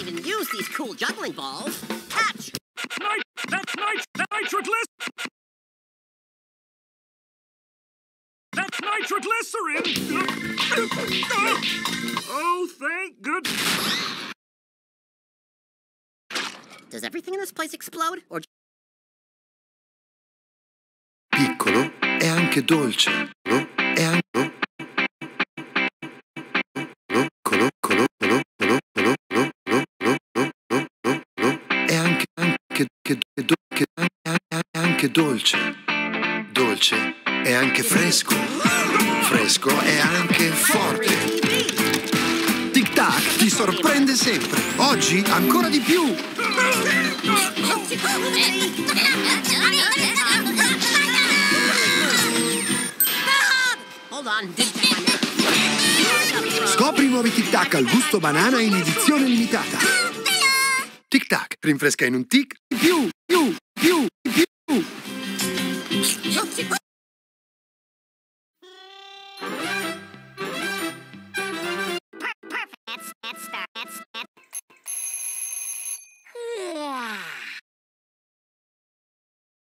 even use these cool juggling balls. Catch! That's nitroglycerin! Oh, thank goodness. Does everything in this place explode? Or Piccolo è anche dolce. È anche dolce. Dolce è anche fresco. Fresco è anche forte. Tic Tac ti sorprende sempre. Oggi ancora di più. hold on, Scopri i nuovi Tic Tac al gusto banana in edizione limitata. Tic Tac rinfresca in un tic più.